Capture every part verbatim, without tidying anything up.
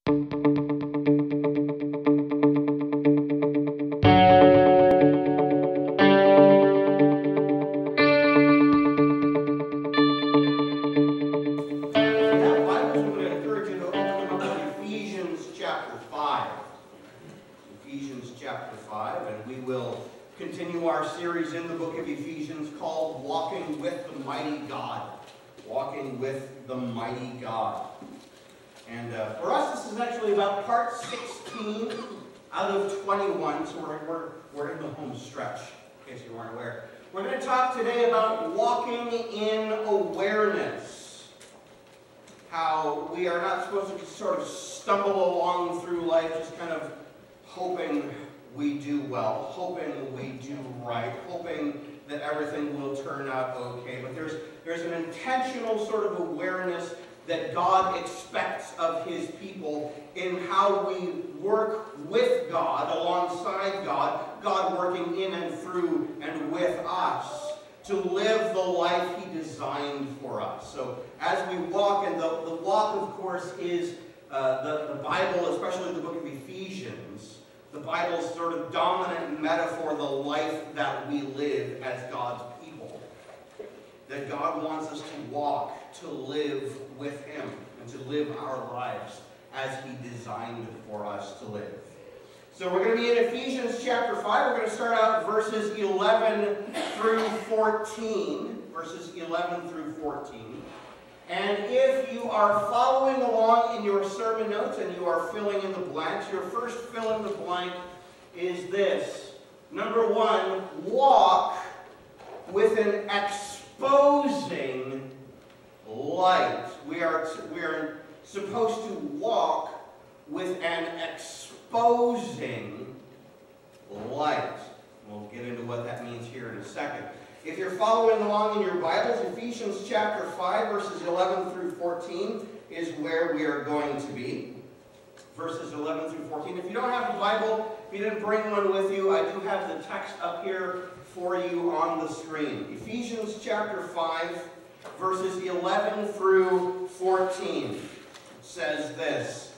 Ephesians chapter five, and we will continue our series in the book of Ephesians called Walking with the Mighty God. Walking with the Mighty God. And uh, for us, this is actually about part sixteen out of twenty-one, so we're, we're, we're in the home stretch, in case you weren't aware. We're going to talk today about walking in awareness. How we are not supposed to sort of stumble along through life just kind of hoping we do well, hoping we do right, hoping that everything will turn out okay. But there's, there's an intentional sort of awareness that God expects of His people in how we work with God, alongside God, God working in and through and with us to live the life He designed for us. So as we walk, and the, the walk, of course, is uh, the, the Bible, especially the book of Ephesians. The Bible's sort of dominant metaphor, the life that we live as God's people. That God wants us to walk, to live with Him, and to live our lives as He designed for us to live. So we're going to be in Ephesians chapter five. We're going to start out verses eleven through fourteen. Verses eleven through fourteen. And if you are following along in your sermon notes and you are filling in the blanks, your first fill in the blank is this. Number one, walk with an exposing light. We are, we are supposed to walk with an exposing light. We'll get into what that means here in a second. If you're following along in your Bibles, Ephesians chapter five, verses eleven through fourteen is where we are going to be. Verses eleven through fourteen. If you don't have a Bible, if you didn't bring one with you, I do have the text up here for you on the screen. Ephesians chapter five, verses eleven through fourteen says this.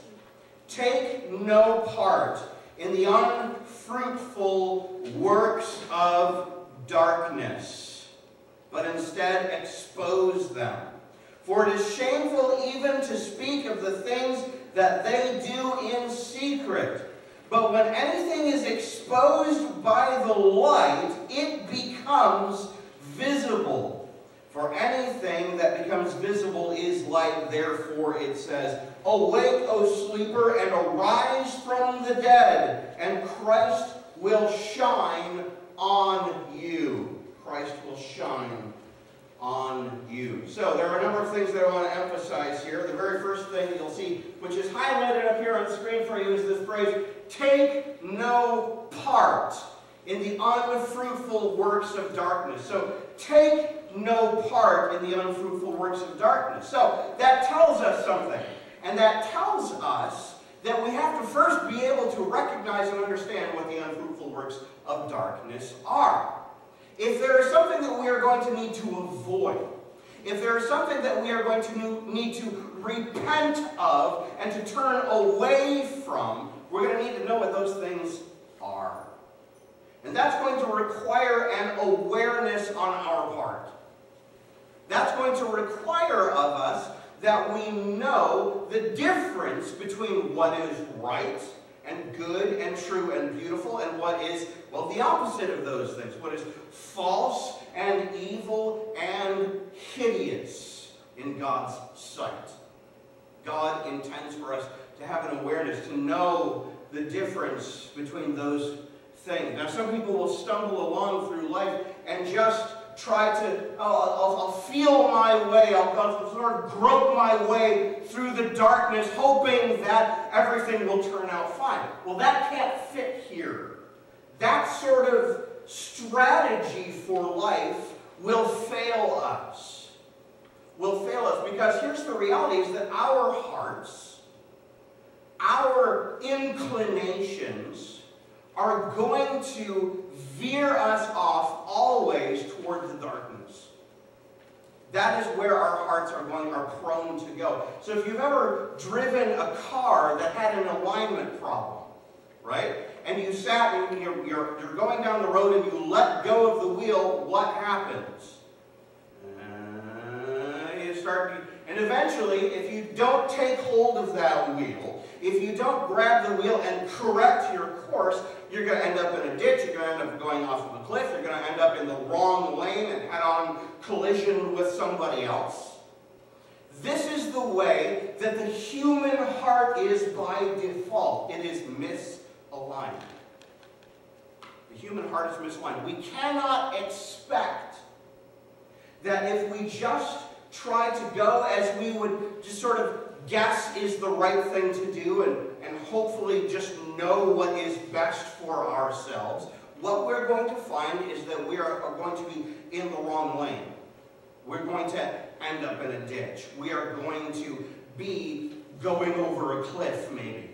Take no part in the unfruitful works of darkness, but instead expose them. For it is shameful even to speak of the things that they do in secret. But when anything is exposed by the light, it becomes visible. For anything that becomes visible is light. Therefore it says, awake, O sleeper, and arise from the dead, and Christ will shine on you. Christ will shine on you. So there are a number of things that I want to emphasize here. The very first thing you'll see, which is highlighted up here on the screen for you, is this phrase, take no part in the unfruitful works of darkness. So take no part in the unfruitful works of darkness. So that tells us something. And that tells us that we have to first be able to recognize and understand what the unfruitful works of darkness are. If there is something that we are going to need to avoid, if there is something that we are going to need to repent of and to turn away from, we're going to need to know what those things are. And that's going to require an awareness on our part. That's going to require of us that we know the difference between what is right and good and true and beautiful and what is, well, the opposite of those things. What is false and evil and hideous in God's sight. God intends for us to have an awareness, to know the difference between those things. Now, some people will stumble along through life and just try to, oh, I'll, I'll feel my way, I'll, I'll sort of grope my way through the darkness, hoping that everything will turn out fine. Well, that can't fit here. That sort of strategy for life will fail us. Will fail us because here's the reality is that our hearts, our inclinations are going to veer us off always toward the darkness. That is where our hearts are going, are prone to go. So if you've ever driven a car that had an alignment problem, right? And you sat and you're, you're, you're going down the road and you let go of the wheel, what happens? Uh, you start, and eventually, if you don't take hold of that wheel, if you don't grab the wheel and correct your course, you're going to end up in a ditch, you're going to end up going off of a cliff, you're going to end up in the wrong lane and head-on collision with somebody else. This is the way that the human heart is by default. It is misaligned. The human heart is misaligned. We cannot expect that if we just try to go as we would just sort of guess is the right thing to do and, and hopefully just know what is best for ourselves, what we're going to find is that we are, are going to be in the wrong lane. We're going to end up in a ditch. We are going to be going over a cliff, maybe.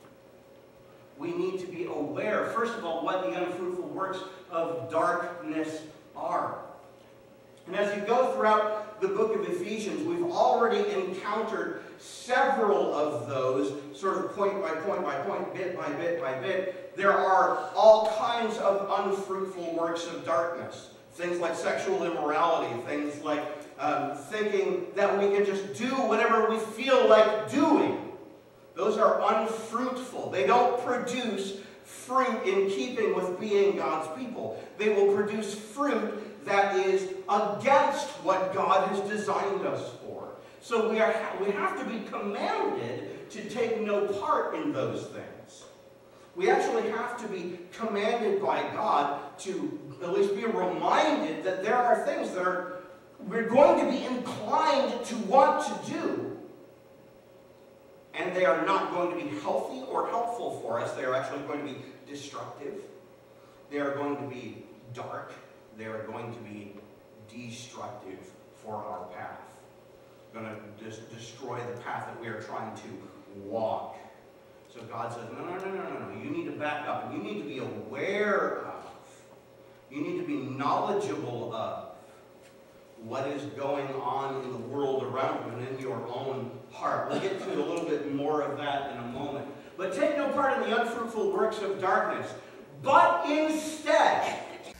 We need to be aware, first of all, what the unfruitful works of darkness are. And as you go throughout the book of Ephesians, we've already encountered several of those, sort of point by point by point, bit by bit by bit. There are all kinds of unfruitful works of darkness. Things like sexual immorality, things like um, thinking that we can just do whatever we feel like doing. Those are unfruitful. They don't produce fruit in keeping with being God's people. They will produce fruit that is against what God has designed us for. So we, are, we have to be commanded to take no part in those things. We actually have to be commanded by God to at least be reminded that there are things that are, we're going to be inclined to want to do, and they are not going to be healthy or helpful for us. They are actually going to be destructive. They are going to be dark. They are going to be destructive for our path. Going to just destroy the path that we are trying to walk. So God says, no, no, no, no, no, no. You need to back up, and you need to be aware of, you need to be knowledgeable of what is going on in the world around you and in your own heart. We'll get to a little bit more of that in a moment. But take no part in the unfruitful works of darkness, but instead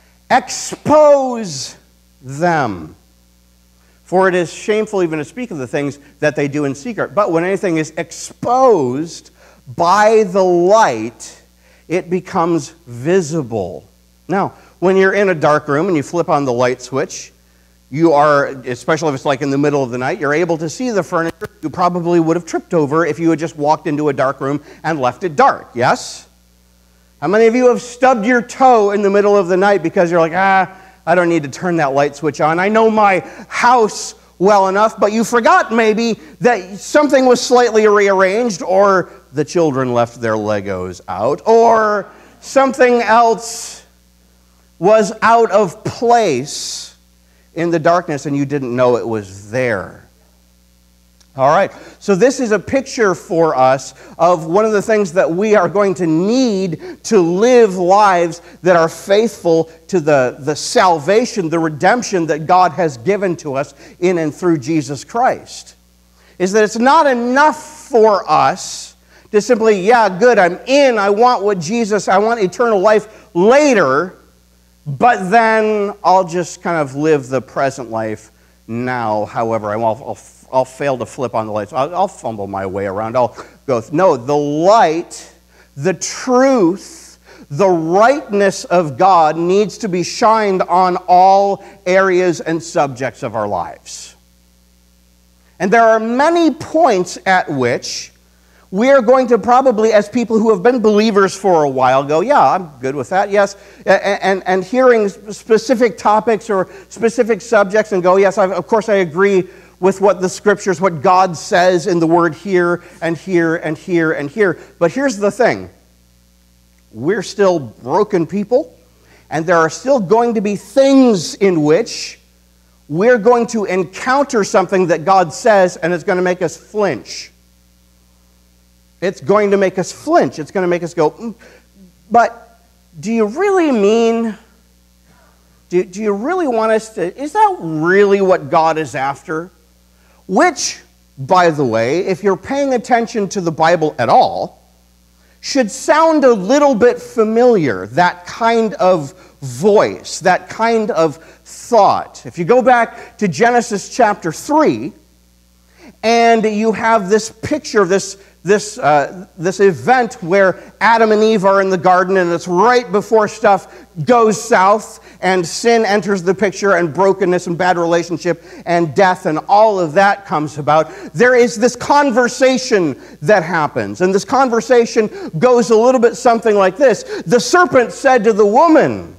expose them. For it is shameful even to speak of the things that they do in secret. But when anything is exposed by the light, it becomes visible. Now, when you're in a dark room and you flip on the light switch, you are, especially if it's like in the middle of the night, you're able to see the furniture you probably would have tripped over if you had just walked into a dark room and left it dark, yes? How many of you have stubbed your toe in the middle of the night because you're like, ah, I don't need to turn that light switch on. I know my house well enough, but you forgot maybe that something was slightly rearranged, or the children left their Legos out, or something else was out of place in the darkness and you didn't know it was there. All right, so this is a picture for us of one of the things that we are going to need to live lives that are faithful to the, the salvation, the redemption that God has given to us in and through Jesus Christ. Is that it's not enough for us to simply, yeah, good, I'm in, I want what Jesus, I want eternal life later, but then I'll just kind of live the present life now, however I want. I'll, I'll fail to flip on the lights. I'll, I'll fumble my way around. I'll go. No, the light, the truth, the rightness of God needs to be shined on all areas and subjects of our lives. And there are many points at which we are going to probably, as people who have been believers for a while, go, yeah, I'm good with that, yes. And, and, and hearing specific topics or specific subjects and go, yes, I've, of course I agree with what the Scriptures, what God says in the Word here and here and here and here. But here's the thing. We're still broken people, and there are still going to be things in which we're going to encounter something that God says, and it's going to make us flinch. It's going to make us flinch. It's going to make us go, mm, but do you really mean Do, do you really want us to, is that really what God is after? Which, by the way, if you're paying attention to the Bible at all, should sound a little bit familiar, that kind of voice, that kind of thought. If you go back to Genesis chapter three, and you have this picture, this, this, uh, this event where Adam and Eve are in the garden, and it's right before stuff goes south, and sin enters the picture, and brokenness and bad relationship, and death, and all of that comes about. There is this conversation that happens, and this conversation goes a little bit something like this. The serpent said to the woman,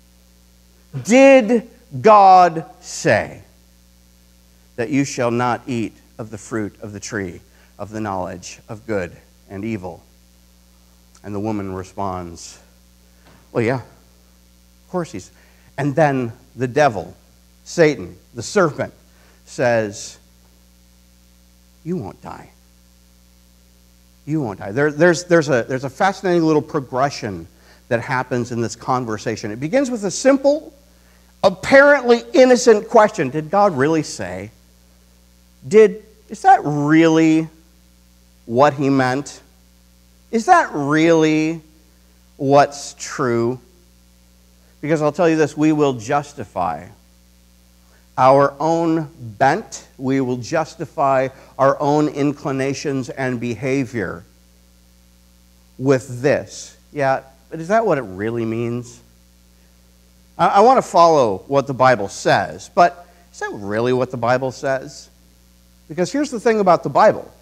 "Did God say that you shall not eat of the fruit of the tree of the knowledge of good and evil?" And the woman responds, "Well, yeah, of course he's..." And then the devil, Satan, the serpent, says, "You won't die. You won't die." There, there's, there's, a, there's a fascinating little progression that happens in this conversation. It begins with a simple, apparently innocent question. Did God really say? Did, is that really what he meant? Is that really what's true? Because I'll tell you this, we will justify our own bent, we will justify our own inclinations and behavior with this. Yeah, but is that what it really means? I, I want to follow what the Bible says, but is that really what the Bible says? Because here's the thing about the Bible.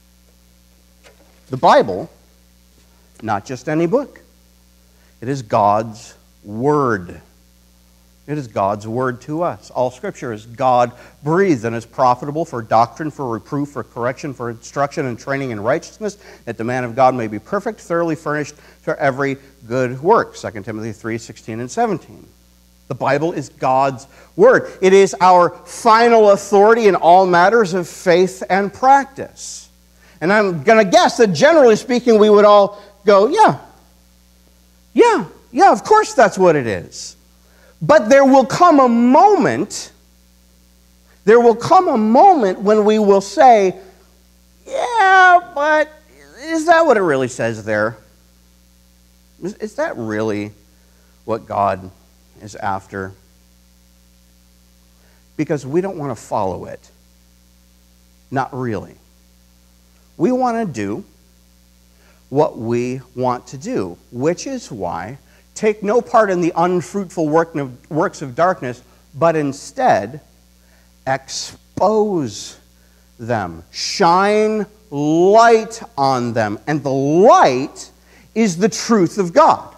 The Bible, not just any book. It is God's Word. It is God's Word to us. All Scripture is God-breathed and is profitable for doctrine, for reproof, for correction, for instruction and training in righteousness, that the man of God may be perfect, thoroughly furnished for every good work. Second Timothy three, sixteen and seventeen. The Bible is God's Word. It is our final authority in all matters of faith and practice. And I'm going to guess that generally speaking, we would all go, yeah, yeah, yeah, of course that's what it is. But there will come a moment, there will come a moment when we will say, yeah, but is that what it really says there? Is, is that really what God is after? Because we don't want to follow it. Not really. We want to do what we want to do, which is why take no part in the unfruitful work of, works of darkness, but instead expose them. Shine light on them. And the light is the truth of God.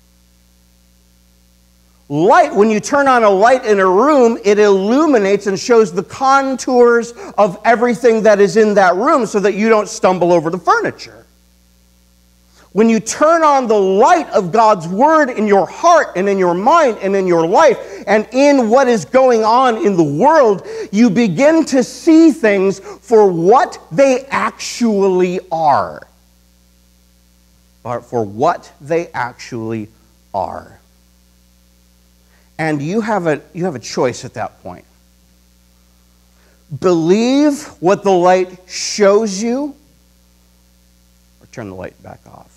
Light, when you turn on a light in a room, it illuminates and shows the contours of everything that is in that room so that you don't stumble over the furniture. When you turn on the light of God's Word in your heart and in your mind and in your life and in what is going on in the world, you begin to see things for what they actually are. For what they actually are. And you have a, you have a choice at that point. Believe what the light shows you, or turn the light back off.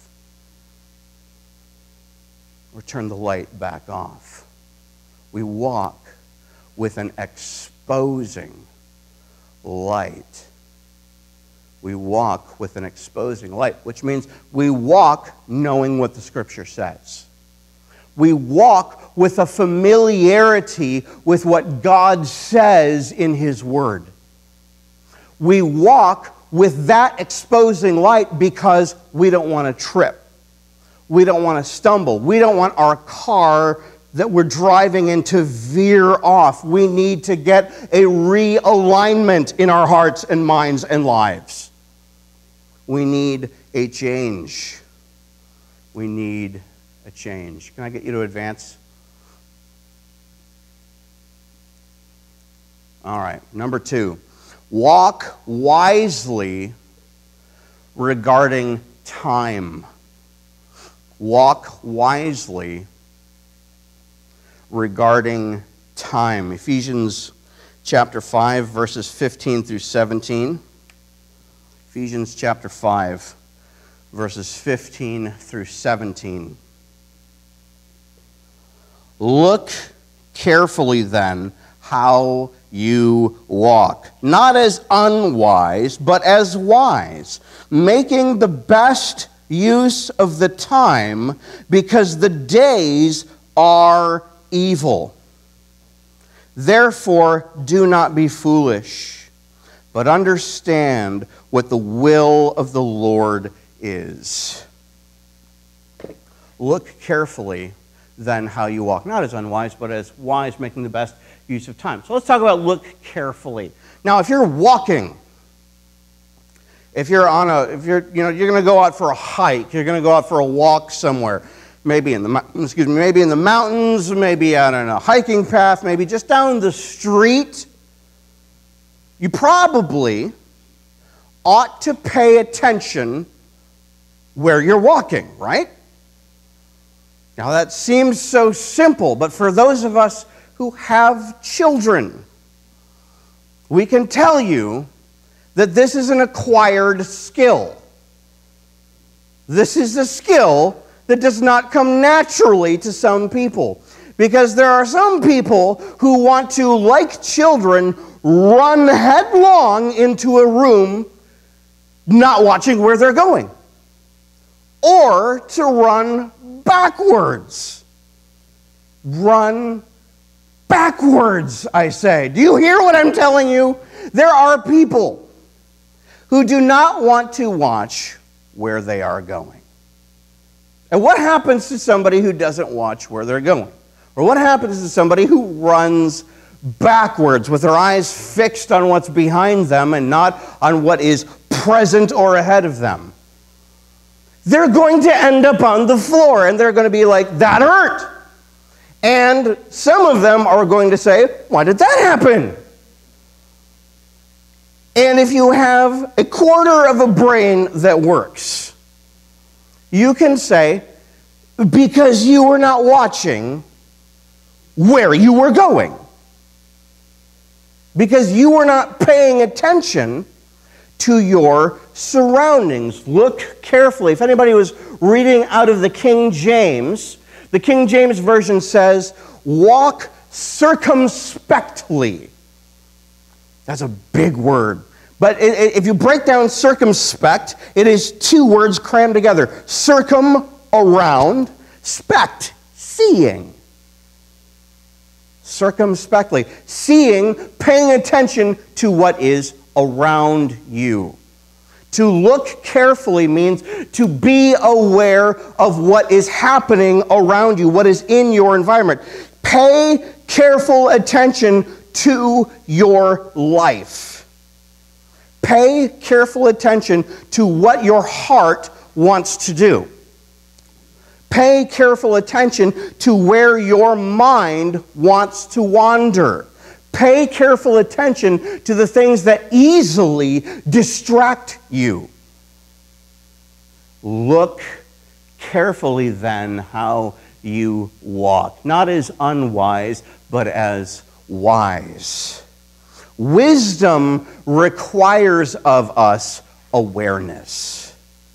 Or turn the light back off. We walk with an exposing light. We walk with an exposing light, which means we walk knowing what the Scripture says. We walk with a familiarity with what God says in His Word. We walk with that exposing light because we don't want to trip. We don't want to stumble. We don't want our car that we're driving in to veer off. We need to get a realignment in our hearts and minds and lives. We need a change. We need a change. Can I get you to advance? All right, number two. Walk wisely regarding time. Walk wisely regarding time. Ephesians chapter five, verses fifteen through seventeen. Ephesians chapter five, verses fifteen through seventeen. Look carefully then how you walk, not as unwise, but as wise, making the best use of the time, because the days are evil. Therefore, do not be foolish, but understand what the will of the Lord is. Look carefully then how you walk, not as unwise, but as wise, making the best use of time. So let's talk about look carefully. Now, if you're walking, if you're on a, if you're, you know, you're going to go out for a hike, you're going to go out for a walk somewhere, maybe in the, excuse me, maybe in the mountains, maybe on a hiking path, maybe just down the street, you probably ought to pay attention where you're walking, right? Now that seems so simple, but for those of us who have children, we can tell you that this is an acquired skill. This is a skill that does not come naturally to some people, because there are some people who want to, like children, run headlong into a room not watching where they're going, or to run backwards. Run backwards, I say. Do you hear what I'm telling you? There are people who do not want to watch where they are going. And what happens to somebody who doesn't watch where they're going? Or what happens to somebody who runs backwards with their eyes fixed on what's behind them and not on what is present or ahead of them? They're going to end up on the floor, and they're going to be like, that hurt. And some of them are going to say, why did that happen? And if you have a quarter of a brain that works, you can say, because you were not watching where you were going. Because you were not paying attention to your surroundings. Look carefully. If anybody was reading out of the King James, the King James Version says, walk circumspectly. That's a big word. But if you break down circumspect, it is two words crammed together. Circum, around, spect, seeing. Circumspectly. Seeing, paying attention to what is around you. To look carefully means to be aware of what is happening around you, what is in your environment. Pay careful attention to your life. Pay careful attention to what your heart wants to do. Pay careful attention to where your mind wants to wander. Pay careful attention to the things that easily distract you. Look carefully then how you walk, not as unwise, but as wise. Wisdom requires of us awareness.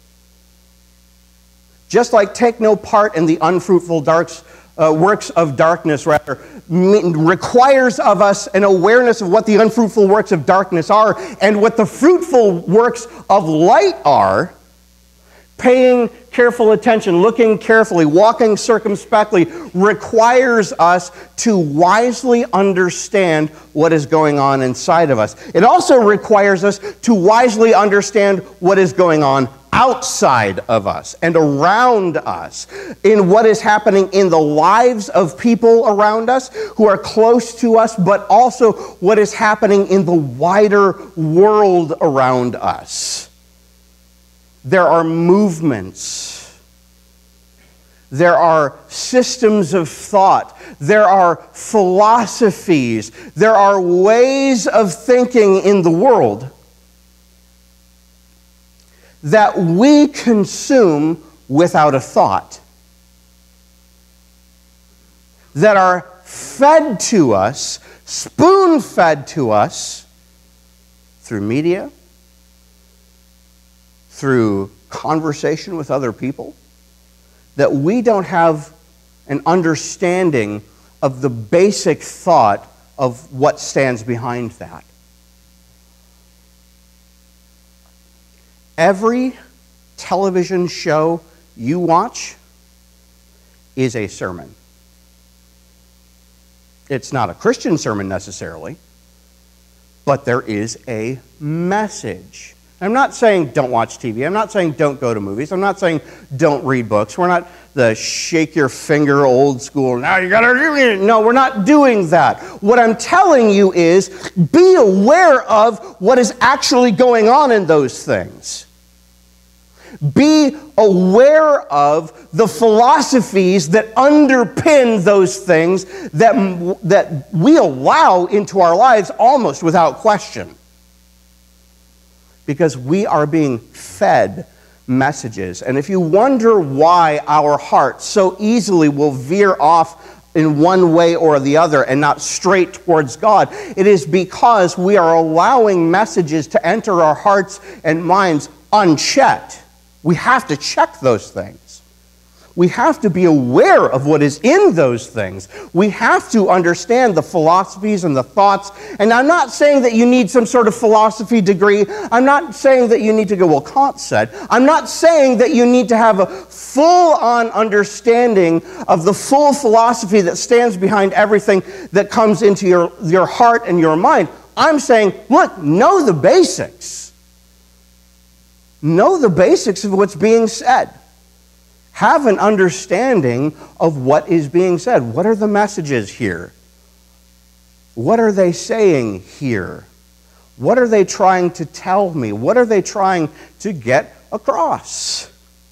Just like take no part in the unfruitful darks, uh, works of darkness, rather, requires of us an awareness of what the unfruitful works of darkness are and what the fruitful works of light are. Paying careful attention, looking carefully, walking circumspectly requires us to wisely understand what is going on inside of us. It also requires us to wisely understand what is going on outside of us and around us, in what is happening in the lives of people around us who are close to us, but also what is happening in the wider world around us. There are movements. There are systems of thought. There are philosophies. There are ways of thinking in the world that we consume without a thought, that are fed to us, spoon-fed to us through media, through conversation with other people, that we don't have an understanding of the basic thought of what stands behind that. Every television show you watch is a sermon. It's not a Christian sermon necessarily, but there is a message. I'm not saying don't watch T V. I'm not saying don't go to movies. I'm not saying don't read books. We're not the shake your finger old school, now you gotta do it. No, we're not doing that. What I'm telling you is be aware of what is actually going on in those things. Be aware of the philosophies that underpin those things that, that we allow into our lives almost without question. Because we are being fed messages. And if you wonder why our hearts so easily will veer off in one way or the other and not straight towards God, it is because we are allowing messages to enter our hearts and minds unchecked. We have to check those things. We have to be aware of what is in those things. We have to understand the philosophies and the thoughts. And I'm not saying that you need some sort of philosophy degree. I'm not saying that you need to go, well, Kant said. I'm not saying that you need to have a full-on understanding of the full philosophy that stands behind everything that comes into your, your heart and your mind. I'm saying, look, know the basics. Know the basics of what's being said. Have an understanding of what is being said. What are the messages here? What are they saying here? What are they trying to tell me? What are they trying to get across?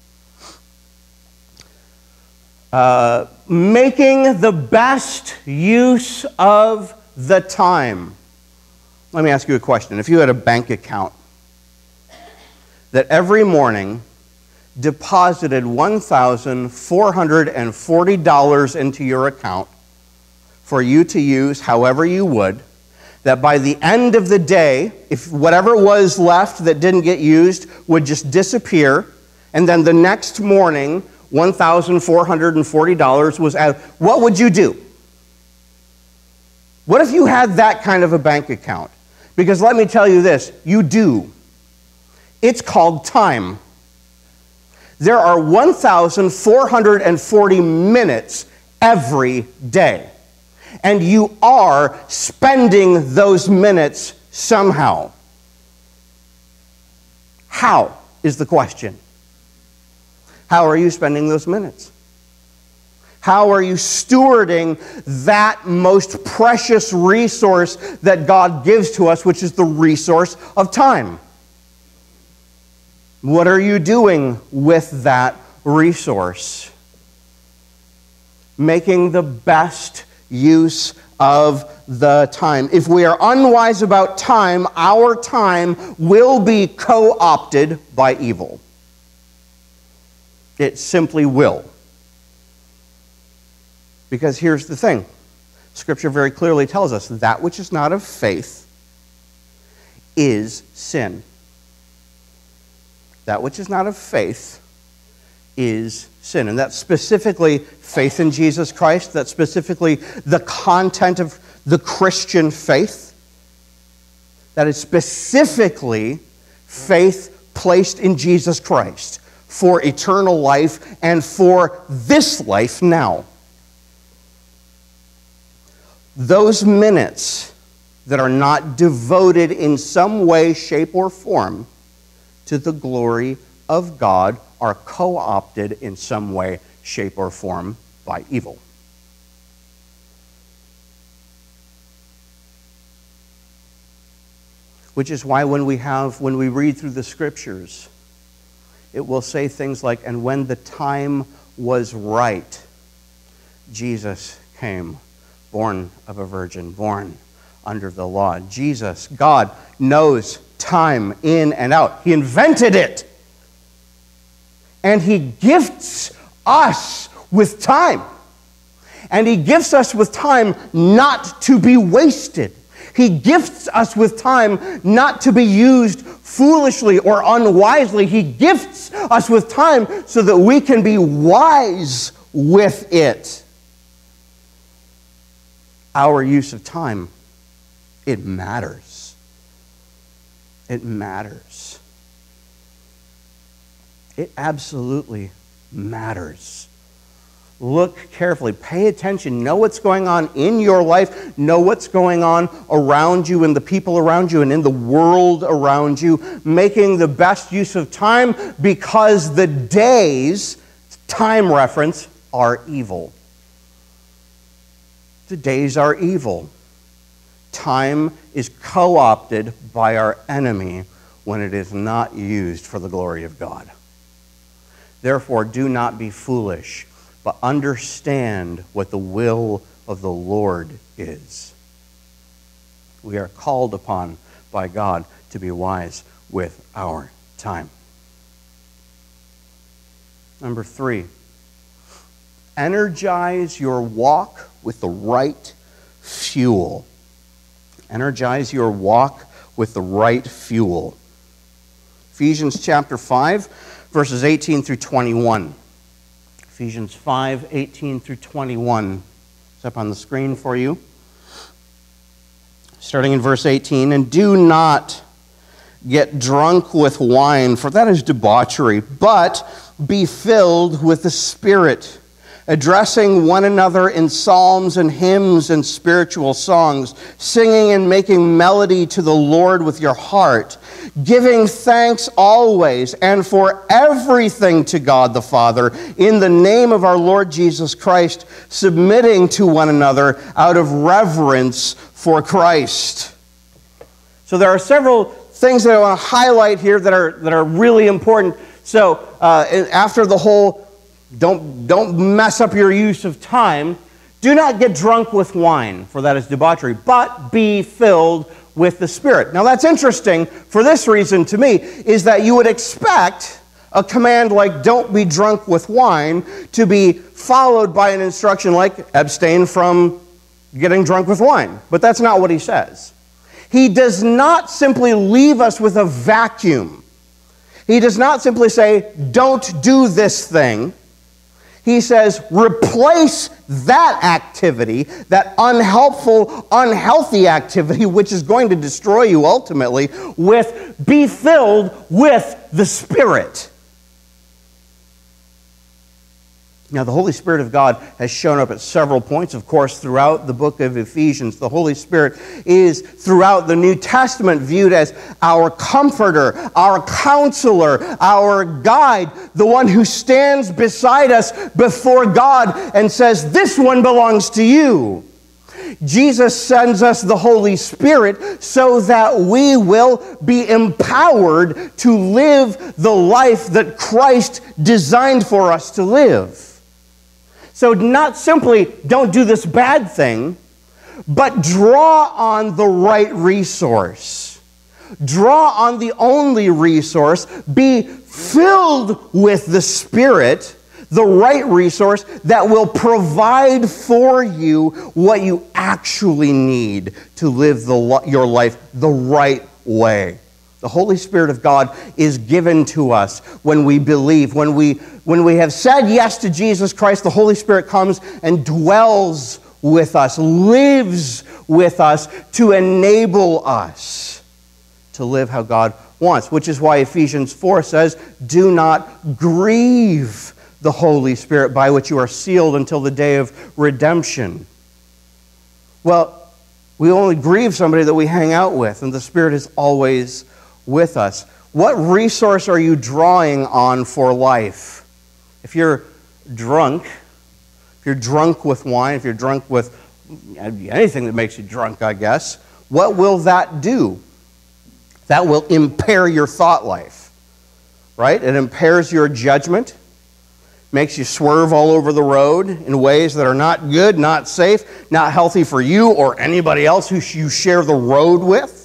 Uh, making the best use of the time. Let me ask you a question. If you had a bank account that every morning deposited one thousand four hundred forty dollars into your account for you to use however you would, that by the end of the day, if whatever was left that didn't get used would just disappear, and then the next morning, one thousand four hundred forty dollars was out, what would you do? What if you had that kind of a bank account? Because let me tell you this, you do. It's called time. There are one thousand four hundred forty minutes every day. And you are spending those minutes somehow. How is the question? How are you spending those minutes? How are you stewarding that most precious resource that God gives to us, which is the resource of time? What are you doing with that resource? Making the best use of the time. If we are unwise about time, our time will be co-opted by evil. It simply will. Because here's the thing. Scripture very clearly tells us that which is not of faith is sin. That which is not of faith is sin. And that's specifically faith in Jesus Christ. That's specifically the content of the Christian faith. That is specifically faith placed in Jesus Christ for eternal life and for this life now. Those minutes that are not devoted in some way, shape, or form to the glory of God are co-opted in some way, shape, or form by evil. Which is why when we have, when we read through the Scriptures, it will say things like, and when the time was right, Jesus came, born of a virgin, born under the law. Jesus, God, knows time in and out. He invented it. And he gifts us with time. And he gifts us with time not to be wasted. He gifts us with time not to be used foolishly or unwisely. He gifts us with time so that we can be wise with it. Our use of time, it matters. It matters. It absolutely matters. Look carefully. Pay attention. Know what's going on in your life. Know what's going on around you and the people around you and in the world around you. Making the best use of time because the days, time reference, are evil. The days are evil. Time is co-opted by our enemy when it is not used for the glory of God. Therefore, do not be foolish, but understand what the will of the Lord is. We are called upon by God to be wise with our time. Number three, energize your walk with the right fuel. Energize your walk with the right fuel. Ephesians chapter five, verses eighteen through twenty-one. Ephesians five, eighteen through twenty-one. It's up on the screen for you. Starting in verse eighteen, and do not get drunk with wine, for that is debauchery, but be filled with the Spirit, addressing one another in psalms and hymns and spiritual songs, singing and making melody to the Lord with your heart, giving thanks always and for everything to God the Father, in the name of our Lord Jesus Christ, submitting to one another out of reverence for Christ. So there are several things that I want to highlight here that are, that are really important. So uh, after the whole Don't, don't mess up your use of time. Do not get drunk with wine, for that is debauchery, but be filled with the Spirit. Now that's interesting for this reason to me, is that you would expect a command like don't be drunk with wine to be followed by an instruction like abstain from getting drunk with wine. But that's not what he says. He does not simply leave us with a vacuum. He does not simply say, don't do this thing. He says, replace that activity, that unhelpful, unhealthy activity, which is going to destroy you ultimately, with be filled with the Spirit. Now, the Holy Spirit of God has shown up at several points, of course, throughout the book of Ephesians. The Holy Spirit is, throughout the New Testament, viewed as our comforter, our counselor, our guide, the one who stands beside us before God and says, this one belongs to you. Jesus sends us the Holy Spirit so that we will be empowered to live the life that Christ designed for us to live. So not simply don't do this bad thing, but draw on the right resource. Draw on the only resource. Be filled with the Spirit, the right resource that will provide for you what you actually need to live the, your life the right way. The Holy Spirit of God is given to us when we believe. When we, when we have said yes to Jesus Christ, the Holy Spirit comes and dwells with us, lives with us to enable us to live how God wants, which is why Ephesians four says, do not grieve the Holy Spirit by which you are sealed until the day of redemption. Well, we only grieve somebody that we hang out with, and the Spirit is always with us. What resource are you drawing on for life? If you're drunk, if you're drunk with wine, if you're drunk with anything that makes you drunk, I guess, what will that do? That will impair your thought life, right? It impairs your judgment, makes you swerve all over the road in ways that are not good, not safe, not healthy for you or anybody else who you share the road with.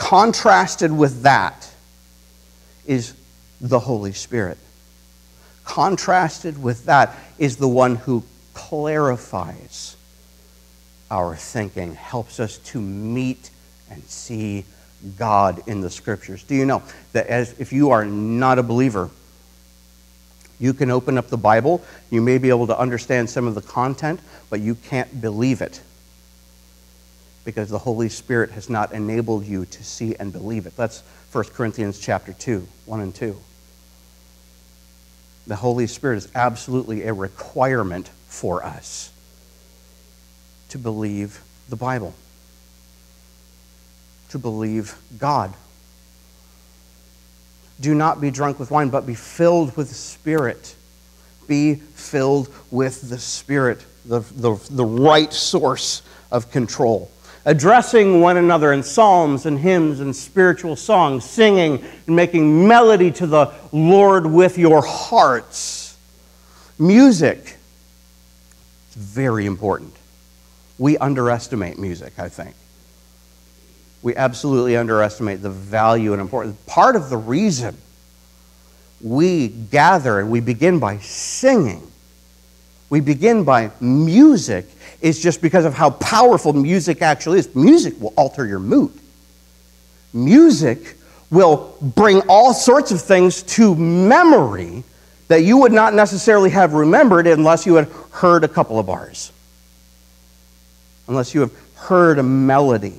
Contrasted with that is the Holy Spirit. contrasted with that is the one who clarifies our thinking, helps us to meet and see God in the Scriptures. Do you know that as if you are not a believer, you can open up the Bible, you may be able to understand some of the content, but you can't believe it because the Holy Spirit has not enabled you to see and believe it. That's First Corinthians chapter two, one and two. The Holy Spirit is absolutely a requirement for us to believe the Bible, to believe God. Do not be drunk with wine, but be filled with the Spirit. Be filled with the Spirit, the, the, the right source of control. Addressing one another in psalms and hymns and spiritual songs, singing and making melody to the Lord with your hearts. Music is very important. We underestimate music, I think. We absolutely underestimate the value and importance. Part of the reason we gather and we begin by singing, we begin by music, is just because of how powerful music actually is. Music will alter your mood. Music will bring all sorts of things to memory that you would not necessarily have remembered unless you had heard a couple of bars, unless you have heard a melody.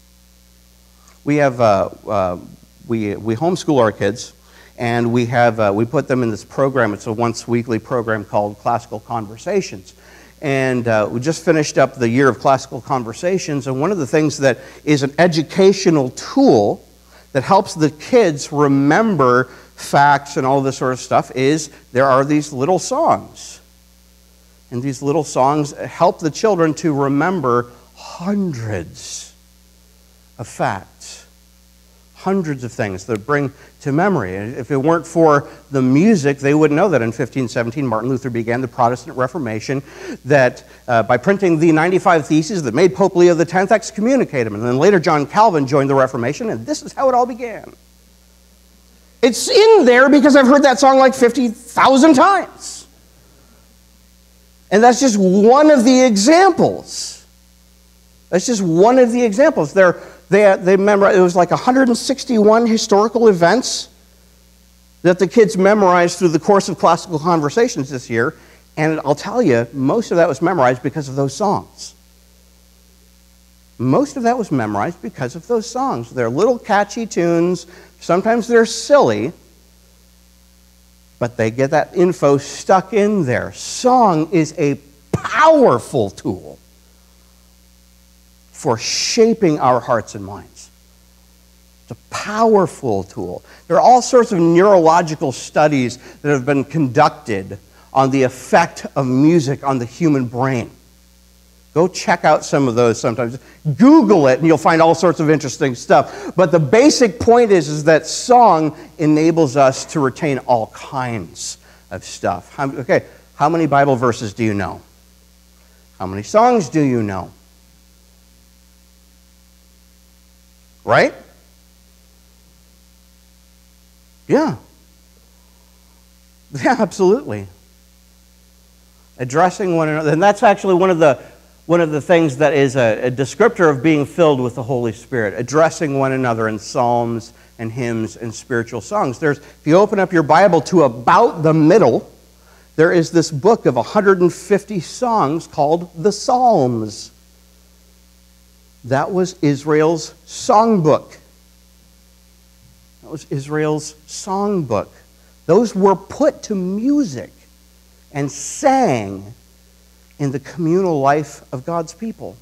We have uh, uh, we we homeschool our kids, and we have uh, we put them in this program. It's a once weekly program called Classical Conversations, and uh, we just finished up the year of Classical Conversations. And one of the things that is an educational tool that helps the kids remember facts and all this sort of stuff is there are these little songs, and these little songs help the children to remember hundreds of facts, hundreds of things that bring to memory. If it weren't for the music, they wouldn't know that in fifteen seventeen, Martin Luther began the Protestant Reformation, that uh, by printing the ninety-five Theses that made Pope Leo the tenth excommunicate him. And then later John Calvin joined the Reformation, and this is how it all began. It's in there because I've heard that song like fifty thousand times. And that's just one of the examples. That's just one of the examples. They're They, they memorized, it was like one hundred sixty-one historical events that the kids memorized through the course of Classical Conversations this year. And I'll tell you, most of that was memorized because of those songs. Most of that was memorized because of those songs. They're little catchy tunes. Sometimes they're silly, but they get that info stuck in there. Song is a powerful tool for shaping our hearts and minds. It's a powerful tool. There are all sorts of neurological studies that have been conducted on the effect of music on the human brain. Go check out some of those sometimes. Google it and you'll find all sorts of interesting stuff. But the basic point is, is that song enables us to retain all kinds of stuff. How, okay, how many Bible verses do you know? How many songs do you know? Right? Yeah. Yeah, absolutely. Addressing one another. And that's actually one of the one of the things that is a, a descriptor of being filled with the Holy Spirit. Addressing one another in psalms and hymns and spiritual songs. There's, if you open up your Bible to about the middle, there is this book of one hundred fifty songs called the Psalms. That was Israel's songbook. That was Israel's songbook. Those were put to music and sang in the communal life of God's people.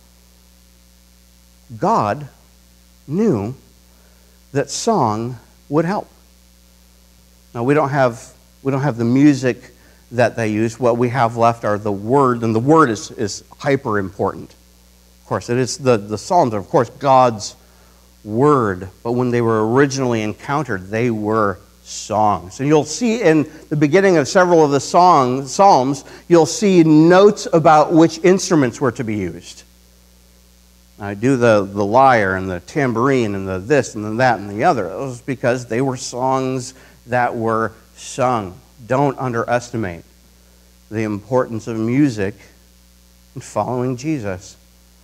God knew that song would help. Now we don't have we don't have the music that they use. What we have left are the word, and the word is, is hyper important. Of course, it is the, the Psalms are, of course, God's word. But when they were originally encountered, they were songs. And you'll see in the beginning of several of the songs, Psalms, you'll see notes about which instruments were to be used. I do the, the lyre and the tambourine and the this and the that and the other. It was because they were songs that were sung. Don't underestimate the importance of music in following Jesus.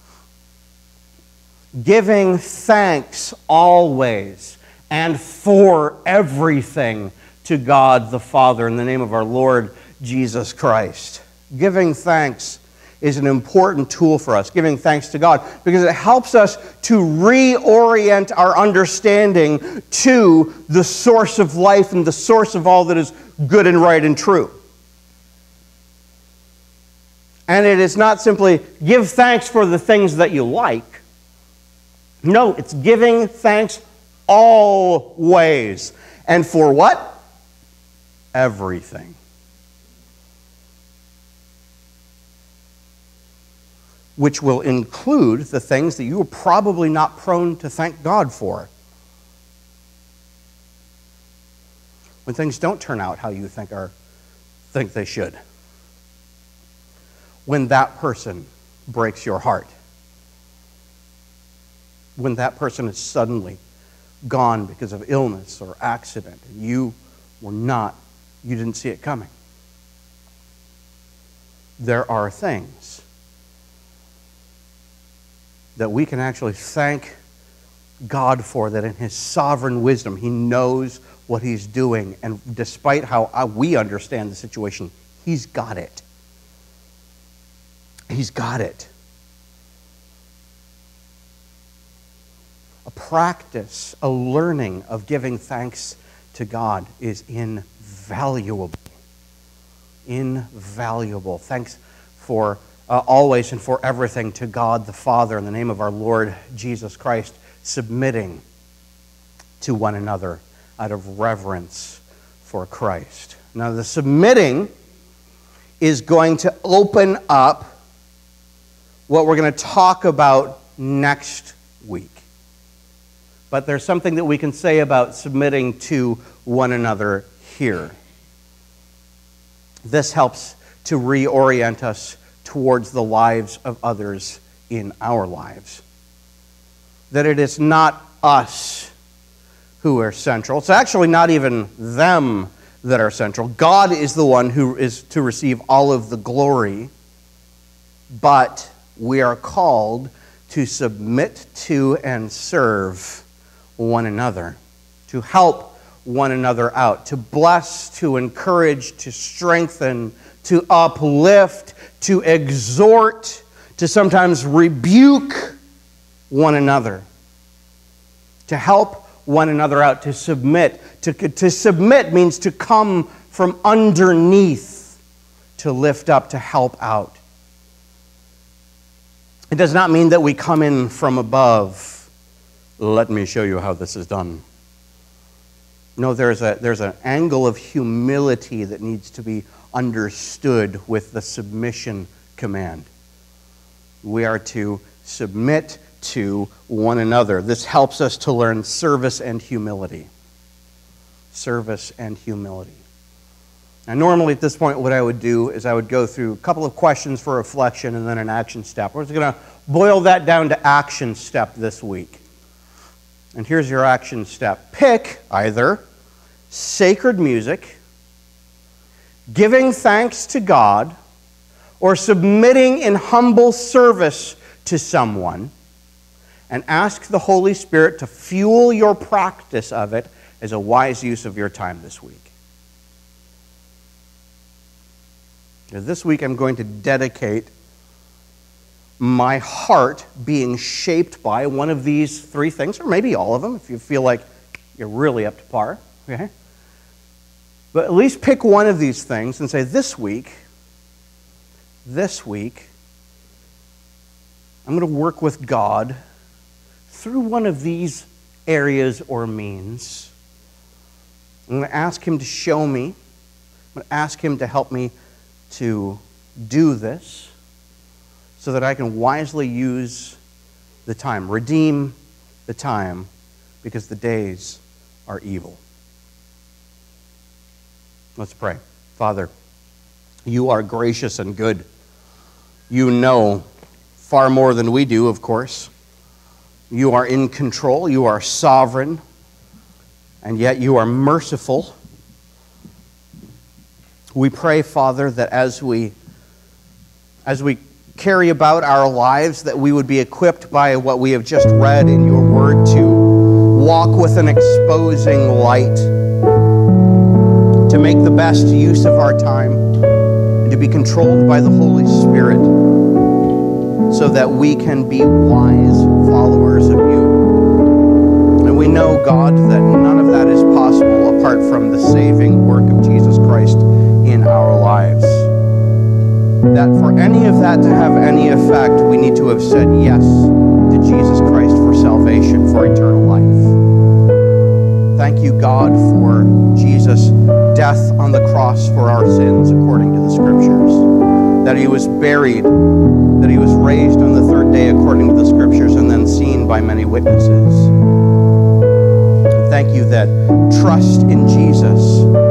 Giving thanks always and for everything to God the Father in the name of our Lord Jesus Christ. Giving thanks is an important tool for us, giving thanks to God, because it helps us to reorient our understanding to the source of life and the source of all that is good and right and true. And it is not simply give thanks for the things that you like. No, it's giving thanks always. And for what? Everything. Which will include the things that you are probably not prone to thank God for. When things don't turn out how you think are think they should. When that person breaks your heart. When that person is suddenly gone because of illness or accident, and you were not, you didn't see it coming. There are things that we can actually thank God for, that in His sovereign wisdom, He knows what He's doing, and despite how we understand the situation, He's got it. He's got it. A practice, a learning of giving thanks to God is invaluable. Invaluable. Thanks for uh, always and for everything to God the Father in the name of our Lord Jesus Christ, submitting to one another out of reverence for Christ. Now, the submitting is going to open up what we're going to talk about next week. But there's something that we can say about submitting to one another here. This helps to reorient us towards the lives of others in our lives. That it is not us who are central. It's actually not even them that are central. God is the one who is to receive all of the glory, but we are called to submit to and serve one another, to help one another out, to bless, to encourage, to strengthen, to uplift, to exhort, to sometimes rebuke one another, to help one another out, to submit. To, to submit means to come from underneath, to lift up, to help out. It does not mean that we come in from above. Let me show you how this is done. No, there's a there's an angle of humility that needs to be understood with the submission command. We are to submit to one another. This helps us to learn service and humility. Service and humility. Now, normally at this point, what I would do is I would go through a couple of questions for reflection and then an action step. We're just going to boil that down to action step this week. And here's your action step. Pick either sacred music, giving thanks to God, or submitting in humble service to someone, and ask the Holy Spirit to fuel your practice of it as a wise use of your time this week. Now, this week I'm going to dedicate my heart being shaped by one of these three things, or maybe all of them, if you feel like you're really up to par. Okay? But at least pick one of these things and say, this week, this week, I'm going to work with God through one of these areas or means. I'm going to ask Him to show me. I'm going to ask Him to help me to do this so that I can wisely use the time, redeem the time, because the days are evil. Let's pray. Father, you are gracious and good. You know far more than we do, of course. You are in control. You are sovereign. And yet you are merciful. We pray, Father, that as we, as we carry about our lives, that we would be equipped by what we have just read in your word to walk with an exposing light, to make the best use of our time, and to be controlled by the Holy Spirit so that we can be wise followers of you. And we know, God, that none of that is possible apart from the saving work of Jesus Christ in our lives. That for any of that to have any effect, we need to have said yes to Jesus Christ for salvation, for eternal life. Thank you, God, for Jesus' death on the cross for our sins, according to the Scriptures. That he was buried, that he was raised on the third day, according to the Scriptures, and then seen by many witnesses. Thank you that trust in Jesus